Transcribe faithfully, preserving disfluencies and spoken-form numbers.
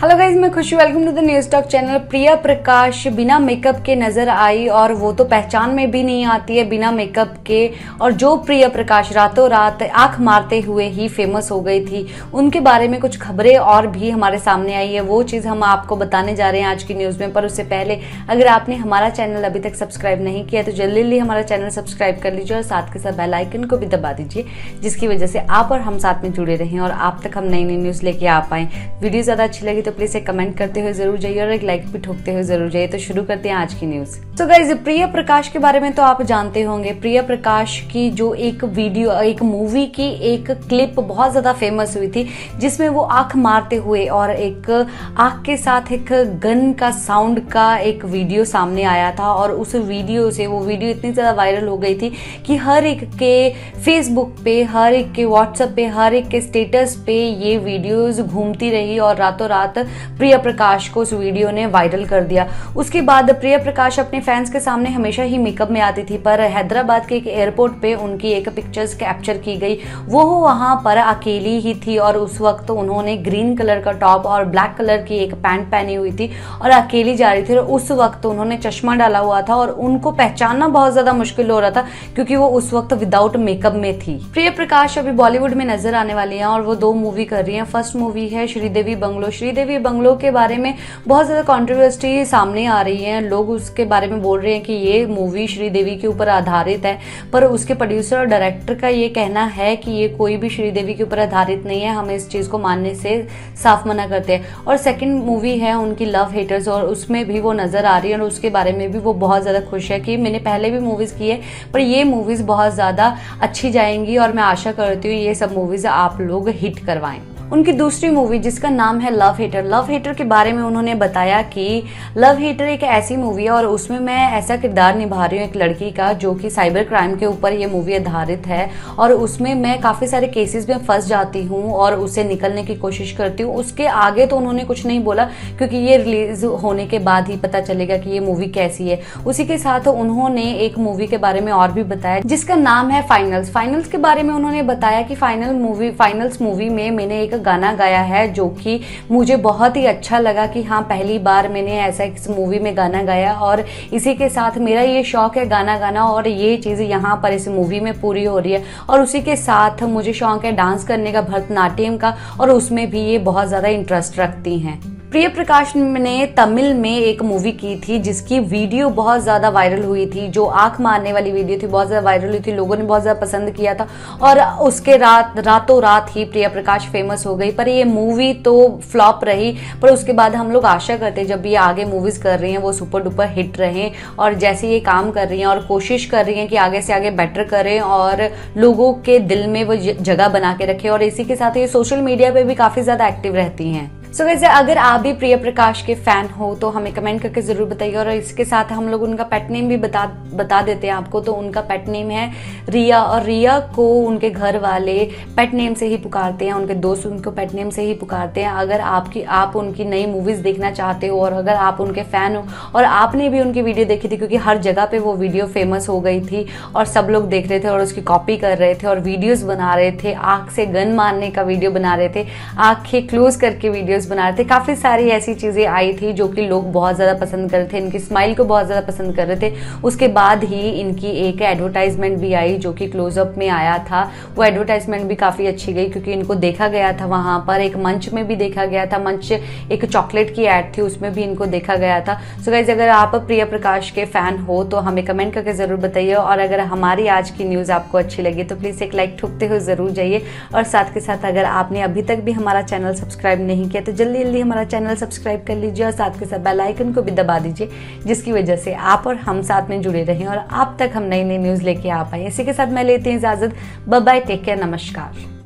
Hello guys, मैं खुशी welcome to the news talk channel. Priya Prakash बिना मेकअप के नजर आई और वो तो पहचान में भी नहीं आती है बिना मेकअप के। और जो प्रिया प्रकाश रातों रात आंख मारते हुए ही फेमस हो गई थी, उनके बारे में कुछ खबरें और भी हमारे सामने आई है। वो चीज़ हम आपको बताने जा रहे हैं आज की न्यूज़ में। पर उससे पहले अगर आपने हमारा चैनल अभी तक सब्सक्राइब नहीं किया तो जल्दी जल्दी हमारा चैनल सब्सक्राइब कर लीजिए और साथ के साथ बेल आइकन को भी दबा दीजिए, जिसकी वजह से आप और हम साथ में जुड़े रहें और आप तक हम नई नई न्यूज़ लेके आ पाएँ। वीडियो ज़्यादा अच्छी लगी तो प्लीज एक कमेंट करते हुए जरूर जाइए और एक लाइक भी ठोकते हुए जरूर जाइए। तो शुरू करते हैं आज की न्यूज। तो गाइज, प्रिया प्रकाश के बारे में तो आप जानते होंगे। प्रिया प्रकाश की जो एक वीडियो, एक मूवी की एक क्लिप बहुत ज्यादा फेमस हुई थी, जिसमें वो आंख मारते हुए और एक आंख के साथ एक गन का साउंड का एक वीडियो सामने आया था। और उस वीडियो से वो वीडियो इतनी ज्यादा वायरल हो गई थी कि हर एक के फेसबुक पे, हर एक के व्हाट्सएप पे, हर एक के स्टेटस पे ये वीडियोज घूमती रही और रातों रात प्रिया प्रकाश को उस वीडियो ने वायरल कर दिया। उसके बाद प्रिया प्रकाश अपने फैंस के सामने हमेशा ही मेकअप में आती थी, पर हैदराबाद के एक एयरपोर्ट पे उनकी एक पिक्चर्स कैप्चर की गई। वो वहां पर अकेली ही थी और उस वक्त उन्होंने ग्रीन कलर का टॉप और ब्लैक कलर की एक पैंट पहनी हुई थी और अकेली जा रही थी। और उस वक्त उन्होंने चश्मा डाला हुआ था और उनको पहचानना बहुत ज्यादा मुश्किल हो रहा था क्योंकि वो उस वक्त विदाउट मेकअप में थी। प्रिया प्रकाश अभी बॉलीवुड में नजर आने वाली है और वो दो मूवी कर रही है। फर्स्ट मूवी है श्रीदेवी बंगलो। श्रीदेवी बंगलो के बारे में बहुत ज्यादा कंट्रोवर्सी सामने आ रही है। लोग उसके बारे में बोल रहे हैं कि ये मूवी श्रीदेवी के ऊपर आधारित है, पर उसके प्रोड्यूसर और डायरेक्टर का ये कहना है कि ये कोई भी श्रीदेवी के ऊपर आधारित नहीं है। हम इस चीज को मानने से साफ मना करते हैं। और सेकंड मूवी है उनकी लव हेटर्स, और उसमें भी वो नजर आ रही है और उसके बारे में भी वो बहुत ज्यादा खुश है कि मैंने पहले भी मूवीज की है पर ये मूवीज बहुत ज्यादा अच्छी जाएंगी और मैं आशा करती हूँ ये सब मूवीज आप लोग हिट करवाएं। उनकी दूसरी मूवी जिसका नाम है लव हेटर, लव हेटर के बारे में उन्होंने बताया कि लव हेटर एक ऐसी मूवी है और उसमें मैं ऐसा किरदार निभा रही हूँ एक लड़की का जो कि साइबर क्राइम के ऊपर ये मूवी आधारित है। और उसमें मैं काफ़ी सारे केसेस में फंस जाती हूँ और उससे निकलने की कोशिश करती हूँ। उसके आगे तो उन्होंने कुछ नहीं बोला क्योंकि ये रिलीज होने के बाद ही पता चलेगा कि ये मूवी कैसी है। उसी के साथ उन्होंने एक मूवी के बारे में और भी बताया जिसका नाम है फाइनल्स। फाइनल्स के बारे में उन्होंने बताया कि फाइनल मूवी फाइनल्स मूवी में मैंने एक गाना गाया है जो कि मुझे बहुत ही अच्छा लगा कि हाँ, पहली बार मैंने ऐसा इस मूवी में गाना गाया। और इसी के साथ मेरा ये शौक है गाना गाना और ये चीज़ यहाँ पर इस मूवी में पूरी हो रही है। और उसी के साथ मुझे शौक है डांस करने का, भरतनाट्यम का, और उसमें भी ये बहुत ज़्यादा इंटरेस्ट रखती हैं। प्रिया प्रकाश ने तमिल में एक मूवी की थी जिसकी वीडियो बहुत ज़्यादा वायरल हुई थी। जो आंख मारने वाली वीडियो थी बहुत ज़्यादा वायरल हुई थी, लोगों ने बहुत ज़्यादा पसंद किया था और उसके रात रातों रात ही प्रिया प्रकाश फेमस हो गई। पर ये मूवी तो फ्लॉप रही, पर उसके बाद हम लोग आशा करते हैं जब ये आगे मूवीज कर रही हैं वो सुपर डुपर हिट रहें। और जैसे ये काम कर रही हैं और कोशिश कर रही हैं कि आगे से आगे बेटर करें और लोगों के दिल में वो जगह बना के रखें। और इसी के साथ ये सोशल मीडिया पे भी काफ़ी ज़्यादा एक्टिव रहती हैं। सो वैसे अगर आप भी प्रिया प्रकाश के फैन हो तो हमें कमेंट करके जरूर बताइए। और इसके साथ हम लोग उनका पेट नेम भी बता बता देते हैं आपको। तो उनका पेट नेम है रिया, और रिया को उनके घर वाले पेट नेम से ही पुकारते हैं, उनके दोस्त उनको पेट नेम से ही पुकारते हैं। अगर आपकी आप उनकी नई मूवीज देखना चाहते हो और अगर आप उनके फैन हो और आपने भी उनकी वीडियो देखी थी, क्योंकि हर जगह पे वो वीडियो फेमस हो गई थी और सब लोग देख रहे थे और उसकी कॉपी कर रहे थे और वीडियोज बना रहे थे, आँख से गन मारने का वीडियो बना रहे थे, आँखें क्लोज करके वीडियोज बना रहे थे। काफी सारी ऐसी चीजें आई थी जो कि लोग बहुत ज्यादा पसंद कर रहे थे, इनकी स्माइल को बहुत ज्यादा पसंद कर रहे थे। उसके बाद ही इनकी एक एडवर्टाइजमेंट भी आई जो कि क्लोजअप में आया था। वो एडवर्टाइजमेंट भी काफी अच्छी गई क्योंकि इनको देखा गया था वहां पर, एक मंच में भी देखा गया था। मंच एक चॉकलेट की एड थी, उसमें भी इनको देखा गया था। सो गाइस, अगर आप प्रिया प्रकाश के फैन हो तो हमें कमेंट करके जरूर बताइए। और अगर हमारी आज की न्यूज आपको अच्छी लगी तो प्लीज एक लाइक ठोकते हुए जरूर जाइए। और साथ के साथ अगर आपने अभी तक भी हमारा चैनल सब्सक्राइब नहीं किया तो जल्दी जल्दी हमारा चैनल सब्सक्राइब कर लीजिए और साथ के साथ बेल आइकन को भी दबा दीजिए, जिसकी वजह से आप और हम साथ में जुड़े रहें और आप तक हम नई नई न्यूज लेके आ पाए। इसी के साथ मैं लेती हूँ इजाजत। बाय बाय, टेक केयर, नमस्कार।